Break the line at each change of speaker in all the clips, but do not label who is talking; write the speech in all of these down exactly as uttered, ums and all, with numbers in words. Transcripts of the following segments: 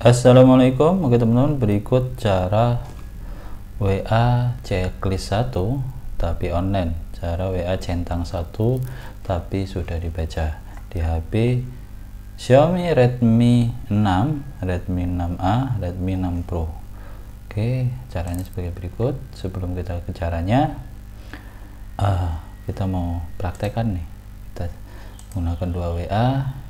Assalamualaikum, oke teman-teman, berikut cara W A checklist satu tapi online, cara W A centang satu tapi sudah dibaca di H P Xiaomi Redmi enam, Redmi enam A, Redmi enam Pro. Oke, caranya sebagai berikut. Sebelum kita ke caranya, uh, kita mau praktekkan nih. Kita menggunakan dua W A.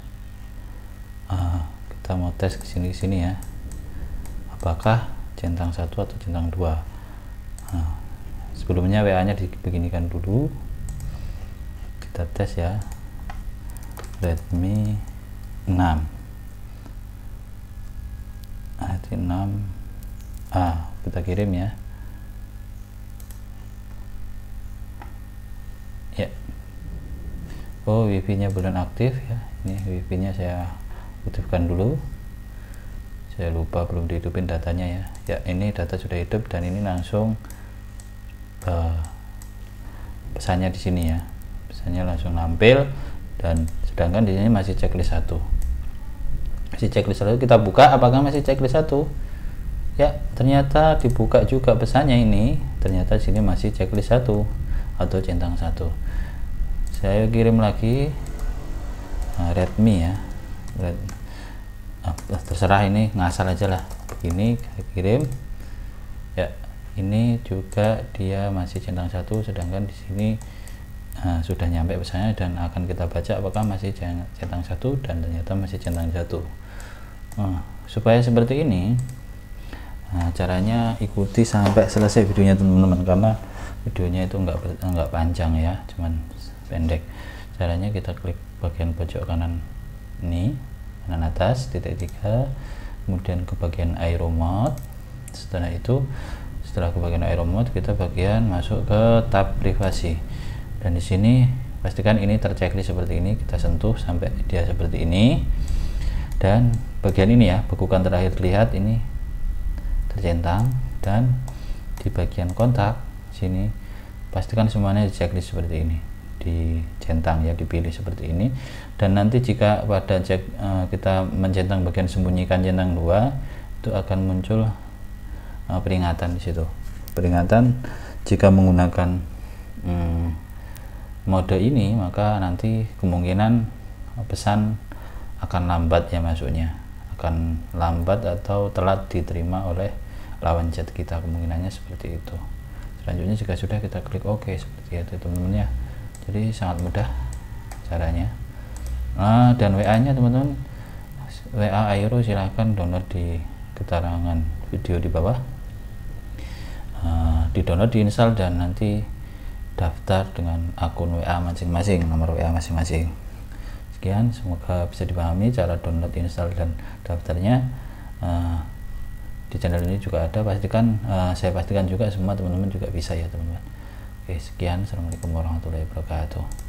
Uh, kita mau tes ke sini sini ya, apakah centang satu atau centang dua. Nah, sebelumnya W A nya dibeginikan dulu, kita tes ya. Redmi enam, Redmi enam A, kita kirim ya. Ya, oh wifi nya belum aktif ya. Ini wifi nya saya aktifkan dulu, saya lupa belum dihidupin datanya ya. Ya, ini data sudah hidup dan ini langsung uh, pesannya di sini ya, pesannya langsung nampil. Dan sedangkan di sini masih checklist satu, masih checklist satu. Kita buka apakah masih checklist satu ya, ternyata dibuka juga pesannya ini, ternyata di sini masih checklist satu atau centang satu. Saya kirim lagi uh, Redmi ya, Red, uh, terserah, ini ngasal aja lah, begini saya kirim ya. Ini juga dia masih centang satu, sedangkan di sini uh, sudah nyampe pesannya dan akan kita baca apakah masih centang satu, dan ternyata masih centang satu. Uh, supaya seperti ini, nah, caranya ikuti sampai selesai videonya teman-teman, karena videonya itu enggak enggak panjang ya, cuman pendek. Caranya kita klik bagian pojok kanan ini, kanan atas titik tiga, kemudian ke bagian aero mode. Setelah itu, setelah ke bagian aero mode, kita bagian masuk ke tab privasi, dan di sini pastikan ini terchecklist seperti ini. Kita sentuh sampai dia seperti ini, dan bagian ini ya, bekukan terakhir terlihat ini tercentang, dan di bagian kontak sini pastikan semuanya di checklist seperti ini, dicentang ya, dipilih seperti ini. Dan nanti jika pada cek uh, kita mencentang bagian sembunyikan centang dua, itu akan muncul uh, peringatan di situ, peringatan jika menggunakan um, mode ini, maka nanti kemungkinan pesan akan lambat ya masuknya, akan lambat atau telat diterima oleh lawan chat kita, kemungkinannya seperti itu. Selanjutnya jika sudah, kita klik OK seperti itu teman-teman ya. Jadi sangat mudah caranya. Nah, dan W A nya teman-teman, W A Aero silahkan download di keterangan video di bawah, uh, di download, diinstal, dan nanti daftar dengan akun W A masing-masing, nomor W A masing-masing. Sekian, semoga bisa dipahami cara download, install, dan daftarnya. Uh, di channel ini juga ada, pastikan uh, saya pastikan juga semua teman-teman juga bisa ya teman-teman. Oke, sekian, assalamualaikum warahmatullahi wabarakatuh.